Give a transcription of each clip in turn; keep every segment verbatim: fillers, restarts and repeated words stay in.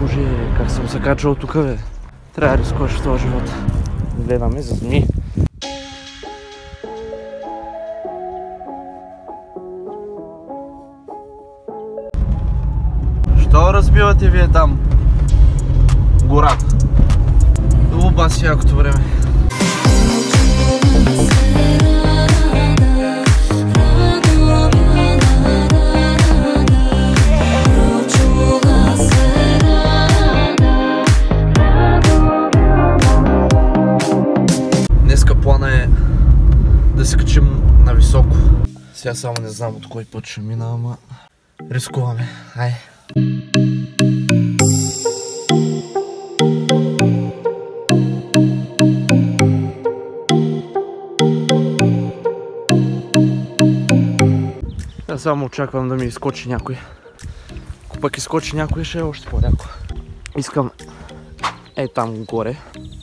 Боже, как съм се качвал тук, бе. Трябва да рискуваш в този живот. Гледаме за змии. Що разбивате вие там? Гората. Уба си якото време. Днеска плана е да се качим на високо. Сега само не знам от кой път ще мина, ама рискуваме. Ай! Аз само очаквам да ми изскочи някой. Ако пък изскочи някой, ще е още по-яко. Искам е там горе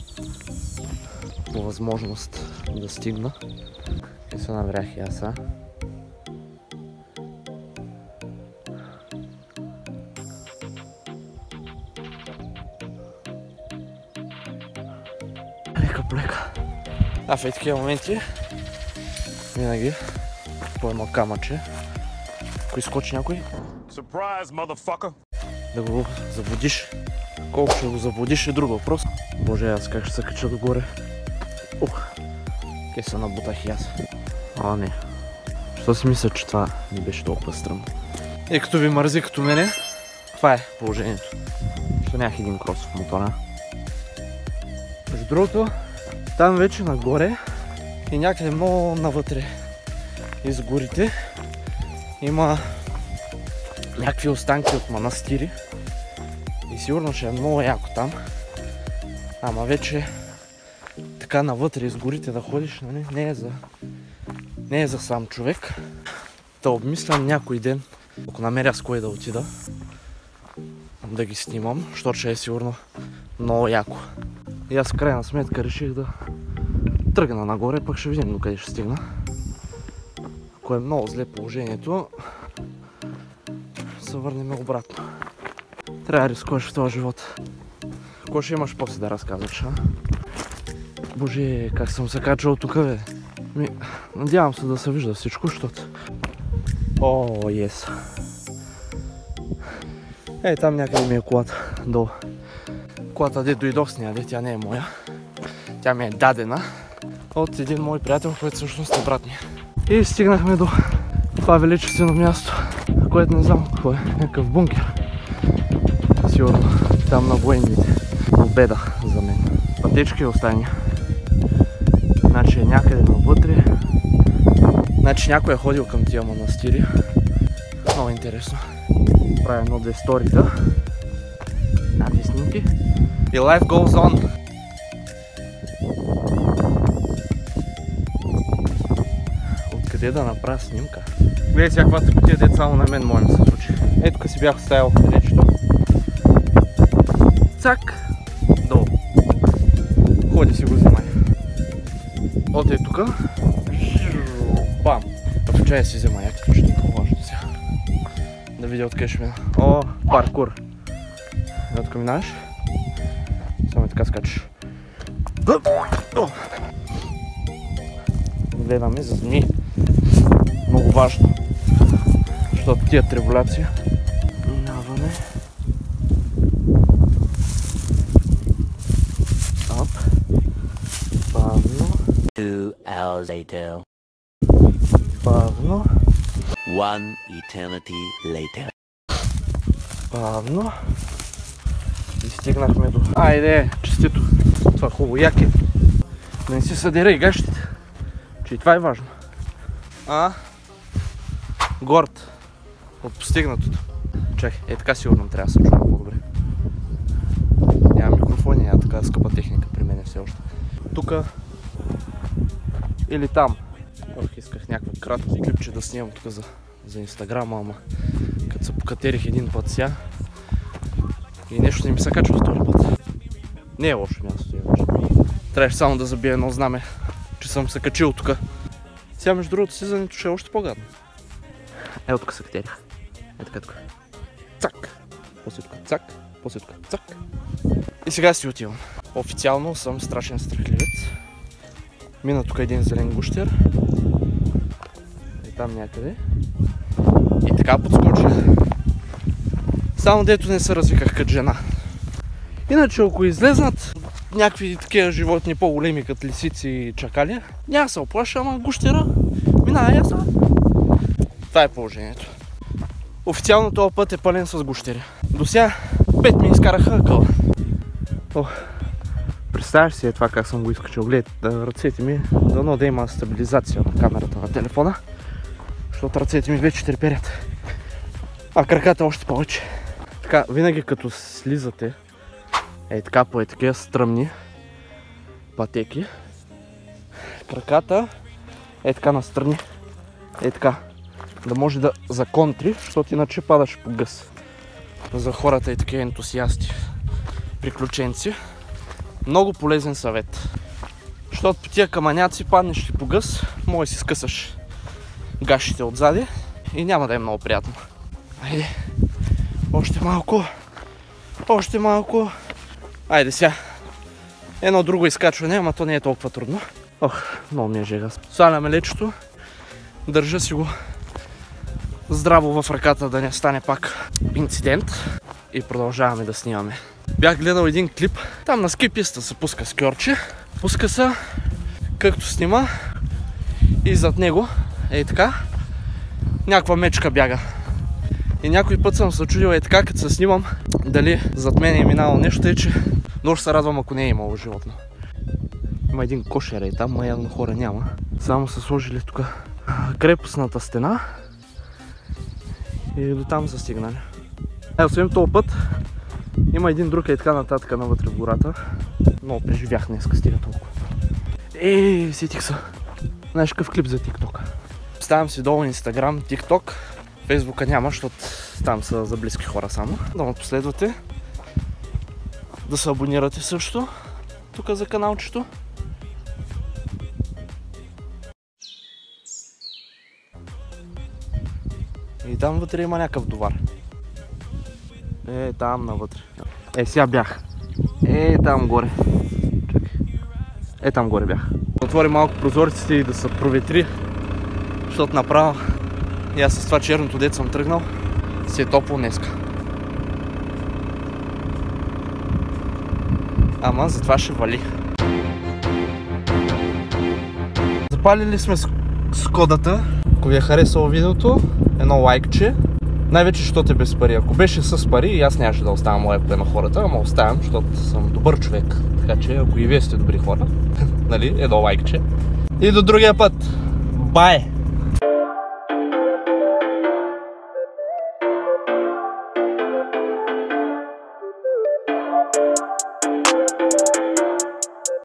по възможност да стигна. И се наврях и аз, а. Лека плека. А в такива моменти винаги по едно камъче, ако изскочи някой, да го заблудиш. Колко ще го заблудиш е друг въпрос. Боже, аз как ще се кача догоре. Ух, ке се набутах и аз. А, не. Що си мисля, че това не беше толкова стръмно? И като ви мързи като мене, това е положението. Що нямах един кросов мотора. Между другото, там вече нагоре и някъде много навътре из горите има някакви останки от манастири и сигурно ще е много яко там. Ама вече така навътре из горите да ходиш, нали, не е за, не е за сам човек. Да обмислям някой ден, ако намеря с кой да отида, да ги снимам, защото ще е сигурно много яко. И аз в крайна сметка реших да тръгна нагоре, пък ще видим докъде ще стигна. Ако е много зле положението, се върнем обратно. Трябва да рискуваш в този живот. Какво ще имаш после да разказваш, а? Боже, как съм се качвал тук, бе. Ми, надявам се да се вижда всичко, защото... О, ес. Ей, там някъде ми е колата, долу. Колата, де дойдох с нея, де тя не е моя. Тя ми е дадена от един мой приятел, който всъщност е брат ми. И стигнахме до това величествено място, което не знам какво е, някакъв бункер. Сигурно там на военните. Победа за мен. Пътечки и остания. Значи е някъде навътре. Значи някой е ходил към тия манастири. Много интересно. Правя едно-две сторита. Надви снимки. И life goes on. Откъде да направя снимка? Гледай сега каква тъпотия, дет само на мен може да се случи. Ето къде си бях оставил речето. Цак! Долу. Ходи си го взимай. От е тука. Бам! В чая си взема някакво, ще е по-важно сега. Да видя откъде ще мина. О, паркур. И откъде минаш? Само и така скачаш. Гледаме за змии. Много важно. Защото тия трибуляция. Минаваме. Оп. Бавно. Two hours later. Бавно. One eternity later. Бавно. И стигнахме до... Айде, честито. Това хубаво яке. Да не си съдира и гащите. Че и това е важно. А? Горд. От постигнатото. Чакай, е така сигурно трябва да се чувам по-добре. Няма микрофони, няма така скъпа техника при мен все още. Тука или там. Ох, исках някакво кратко клипче да снимам тук за, за инстаграма, ама като се покатерих един път сега и нещо не ми се качва втори път. Не е лошо място, е вече. Трябваше само да забия едно знаме, че съм се качил тук. Сега между другото слизането ще е още по-гадно. Ето тук се катерих. Е така тук. Цак! После тук цак. После тук. Цък. И сега си отивам. Официално съм страшен страхливец. Мина тук един зелен гущер. И там някъде. И така подскочих. Само дето не се развиках като жена. Иначе ако излезнат някакви такива животни по-големи като лисици и чакали, няма се оплаша, ама гущера минава яса. Това е положението. Официално този път е пълен с гущери. До сега пет ми изкараха акъла. Представяш си е това как съм го изкачил. Глед, ръцете ми, дано да има стабилизация на камерата на телефона, защото ръцете ми вече треперят. А краката още повече. Така, винаги като слизате, е така по е такива стръмни пътеки, краката е така настрани, е така, да може да законтри, защото иначе падаш по гъс. За хората и такива ентусиасти, приключенци, много полезен съвет. Защото по тия камъняци паднеш ли по гъс, може да си скъсаш гашите отзади и няма да е много приятно. Айде, още малко, още малко. Айде сега. Едно друго изкачване, ама то не е толкова трудно. Ох, много ми е жега. Сваляме лечето, държа си го здраво в ръката да не стане пак инцидент и продължаваме да снимаме. Бях гледал един клип, там на ски писта се пуска скьорче, пуска се както снима и зад него е така някаква мечка бяга. И някой път съм се чудил е така, като се снимам, дали зад мен е минало нещо, тъй че много ще се радвам, ако не е имало животно. Има един кошер и там, но явно хора няма. Само са сложили тук крепостната стена и до там са стигнали. Е, освен този път, има един друг и така нататък навътре в гората. Много преживях днеска, стига толкова. Ей, сетих се. Знаеш какъв клип за TikTok? Ставам си долу Instagram, TikTok. Фейсбука няма, защото там са за близки хора само. Да ме последвате. Да се абонирате също. Тук за каналчето. И там вътре има някакъв довар. Е, там навътре. Е, сега бях. Е, там горе. Чакай. Е, там горе бях. Отвори малко прозорците и да се проветри. Защото направо и аз с това черното дет съм тръгнал, си е топло днеска. Ама затова ще вали. Запалили сме скодата. Ако ви е харесало видеото, едно лайкче. Най-вече, защото е без пари. Ако беше с пари, и аз нямаше да оставям лайкове на хората, ама оставям, защото съм добър човек. Така че, ако и вие сте добри хора, нали, едно лайкче. И до другия път. Бай!